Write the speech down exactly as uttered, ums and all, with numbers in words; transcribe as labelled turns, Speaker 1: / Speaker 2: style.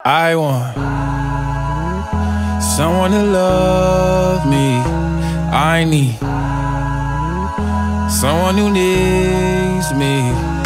Speaker 1: I want someone to love me. I need someone who needs me.